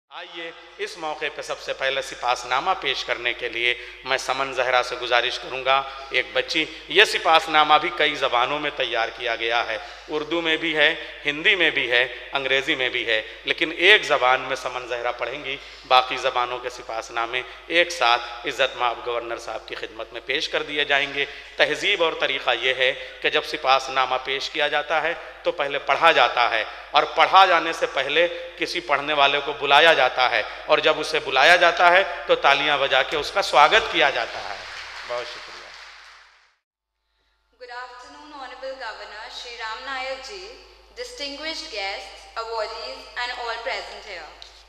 आइए इस मौके पर सबसे पहले सिपासनामा पेश करने के लिए मैं समन जहरा से गुजारिश करूंगा। एक बच्ची, यह सिपासनामा भी कई ज़बानों में तैयार किया गया है, उर्दू में भी है, हिंदी में भी है, अंग्रेज़ी में भी है, लेकिन एक ज़बान में समन जहरा पढ़ेंगी, बाकी ज़बानों के सिपासनामे एक साथ इज़्ज़त माब गवर्नर साहब की खिदमत में पेश कर दिए जाएंगे। तहज़ीब और तरीक़ा यह है कि जब सिपासनामा पेश किया जाता है तो पहले पढ़ा जाता है और पढ़ा जाने से पहले किसी पढ़ने वाले को बुलाया जाता है और जब उसे बुलाया जाता है तो तालियां बजा के उसका स्वागत किया जाता है। बहुत शुक्रिया। Good afternoon, Honorable Governor Shri Ram Nayak Ji, distinguished guests, awardees and all present here.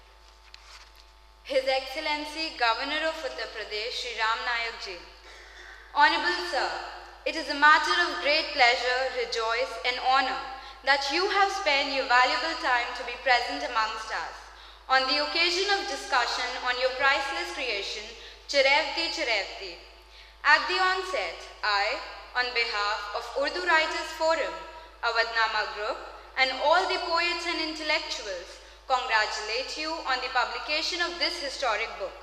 His Excellency Governor of Uttar Pradesh Shri Ram Nayak Ji. Honorable Sir, it is a matter of great pleasure, rejoice and honor that you have spent your valuable time to be present amongst us on the occasion of discussion on your priceless creation, Chirevti Chirevti. At the onset, I, on behalf of Urdu Writers Forum, Awadhnama Group, and all the poets and intellectuals, congratulate you on the publication of this historic book.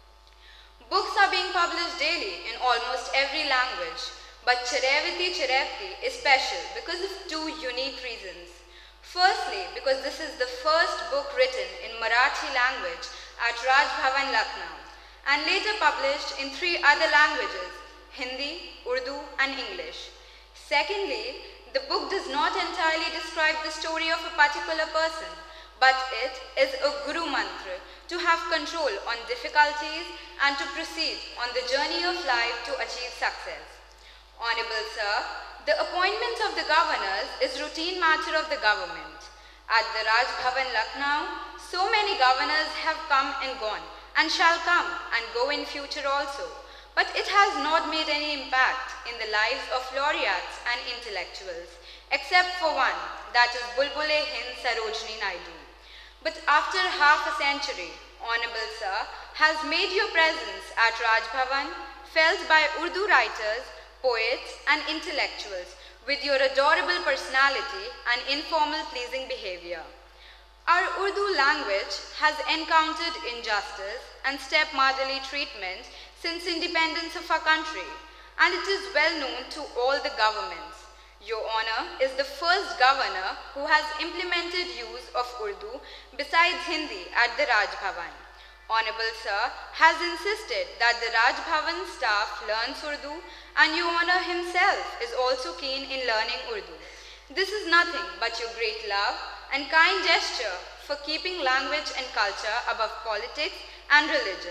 Books are being published daily in almost every language, but Chirevti Chirevti is special because of two unique reasons. Firstly, because this is the first book written in Marathi language at Raj Bhavan, Lucknow, and later published in 3 other languages, Hindi, Urdu and English. Secondly, the book does not entirely describe the story of a particular person, but it is a Guru Mantra to have control on difficulties and to proceed on the journey of life to achieve success. Honorable Sir, the appointment of the governors is routine matter of the government. At the Raj Bhavan, Lucknow, so many governors have come and gone and shall come and go in future also. But it has not made any impact in the lives of laureates and intellectuals, except for one, that is Bulbul-e-Hind Sarojini Naidu. But after half a century, Honorable Sir has made your presence at Raj Bhavan felt by Urdu writers, poets and intellectuals with your adorable personality and informal pleasing behavior. Our Urdu language has encountered injustice and stepmotherly treatment since independence of our country, and it is well known to all the governments. Your Honor is the first governor who has implemented use of Urdu besides Hindi at the Raj Bhavan. Honorable Sir has insisted that the Raj Bhavan staff learns Urdu and Your Honor himself is also keen in learning Urdu. This is nothing but your great love and kind gesture for keeping language and culture above politics and religion.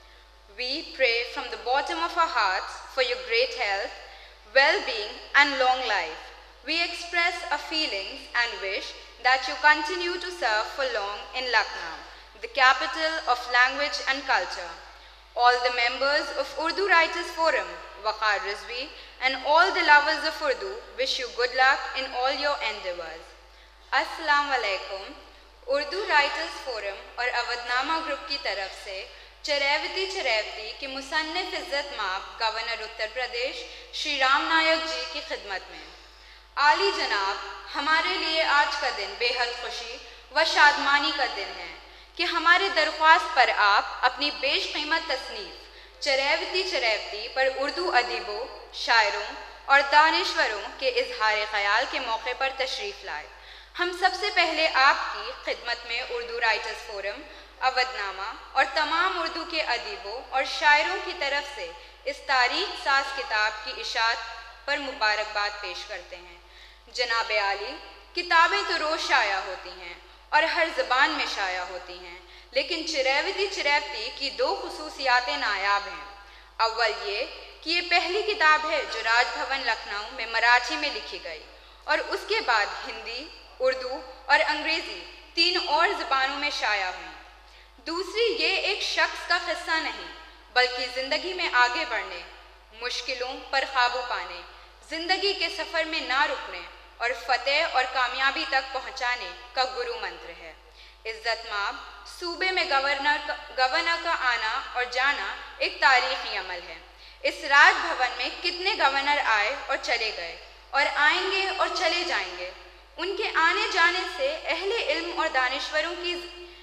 We pray from the bottom of our hearts for your great health, well-being and long life. We express our feelings and wish that you continue to serve for long in Lucknow, the capital of language and culture. All the members of Urdu Writers Forum, Waqar Rizvi, and all the lovers of Urdu wish you good luck in all your endeavors. Assalamu alaikum. Urdu Writers Forum और Avadhnama group की तरफ से चरैवती चरैवती के मुसन्निफ इज़्ज़त माब governor Uttar Pradesh Shri Ram Naik ji की खिदमत में। आली जनाब, हमारे लिए आज का दिन बेहद खुशी व शादमानी का दिन है कि हमारे दरख्वास्त पर आप अपनी बेशकीमत तसनीफ चरैवती चरैवती पर उर्दू अदीबों, शायरों और दानिश्वरों के इजहार ख्याल के मौके पर तशरीफ़ लाए। हम सबसे पहले आपकी खिदमत में उर्दू राइटर्स फोरम, अवधनामा और तमाम उर्दू के अदीबों और शायरों की तरफ से इस तारीख साज किताब की इशात पर मुबारकबाद पेश करते हैं। जनाब आली, किताबें तो रोज़ शाया होती हैं और हर ज़बान में शाया होती हैं, लेकिन चरैवती चरैवती की 2 खुसूसियातें नायाब हैं। अव्वल ये कि ये पहली किताब है जो राज भवन लखनऊ में मराठी में लिखी गई और उसके बाद हिंदी, उर्दू और अंग्रेज़ी 3 और ज़बानों में शाया हुई। दूसरी, ये एक शख्स का क़िस्सा नहीं बल्कि ज़िंदगी में आगे बढ़ने, मुश्किलों पर काबू पाने, ज़िंदगी के सफ़र में ना रुकने और फ़तेह और कामयाबी तक पहुँचाने का गुरु मंत्र है। इज़्ज़त माब सूबे में गवर्नर का आना और जाना एक तारीख़ी अमल है। इस राज भवन में कितने गवर्नर आए और चले गए और आएंगे और चले जाएंगे। उनके आने जाने से अहले इल्म और दानिश्वरों की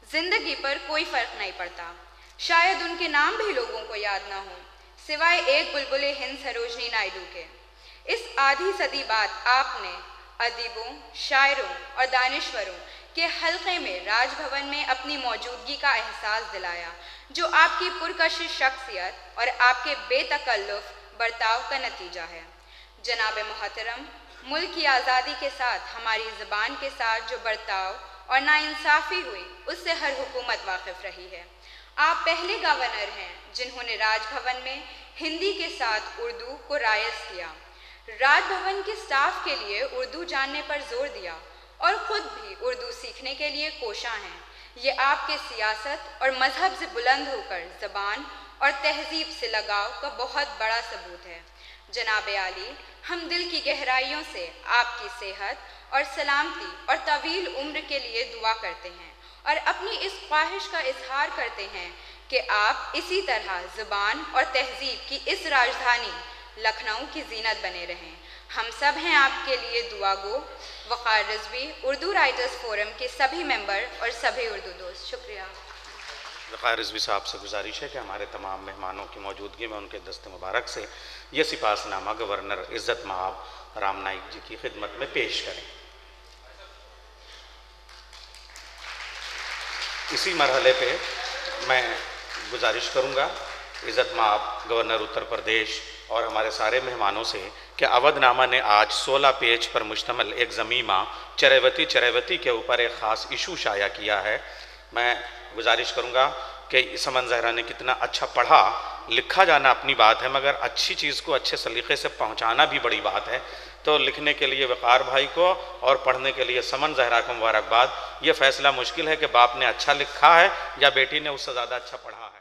जिंदगी पर कोई फर्क नहीं पड़ता। शायद उनके नाम भी लोगों को याद ना हो, सिवाय एक बुलबुले हिंद सरोजनी नायडू के। इस आधी सदी बाद आपने अदीबों, शायरों और दानिश्वरों के हल्के में राजभवन में अपनी मौजूदगी का एहसास दिलाया, जो आपकी पुरकशिश शख्सियत और आपके बेतकल्लुफ़ बर्ताव का नतीजा है। जनाब मोहतरम, मुल्क की आज़ादी के साथ हमारी ज़बान के साथ जो बर्ताव और नाइंसाफ़ी हुई, उससे हर हुकूमत वाकिफ़ रही है। आप पहले गवर्नर हैं जिन्होंने राजभवन में हिंदी के साथ उर्दू को राइज किया, राजभवन के स्टाफ के लिए उर्दू जानने पर जोर दिया और ख़ुद भी उर्दू सीखने के लिए कोशां हैं। ये आपके सियासत और मज़हब से बुलंद होकर ज़बान और तहज़ीब से लगाव का बहुत बड़ा सबूत है। जनाब आली, हम दिल की गहराइयों से आपकी सेहत और सलामती और तवील उम्र के लिए दुआ करते हैं और अपनी इस ख्वाहिश का इजहार करते हैं कि आप इसी तरह ज़ुबान और तहज़ीब की इस राजधानी लखनऊ की जीनत बने रहें। हम सब हैं आपके लिए दुआगो। वक़ार रिजवी, उर्दू राइटर्स फोरम के सभी मेंबर और सभी उर्दू दोस्त, शुक्रिया। वक़ार रिजवी साहब से गुजारिश है कि हमारे तमाम मेहमानों की मौजूदगी में उनके दस्ते मुबारक से ये सिपासनामा गवर्नर इज़्ज़त महाब राम नाईक जी की खिदमत में पेश करें। इसी मरहले पे मैं गुजारिश करूँगा इज़्ज़त महाब गवर्नर उत्तर प्रदेश और हमारे सारे मेहमानों से कि अवधनामा ने आज 16 पेज पर मुश्तमिल एक ज़मीमा चरैवती के ऊपर एक ख़ास इशू शाया किया है। मैं गुजारिश करूँगा कि समन ज़हरा ने कितना अच्छा पढ़ा, लिखा जाना अपनी बात है, मगर अच्छी चीज़ को अच्छे सलीक़े से पहुँचाना भी बड़ी बात है। तो लिखने के लिए वक़ार भाई को और पढ़ने के लिए समन ज़हरा को मुबारकबाद। ये फ़ैसला मुश्किल है कि बाप ने अच्छा लिखा है या बेटी ने उससे ज़्यादा अच्छा पढ़ा है।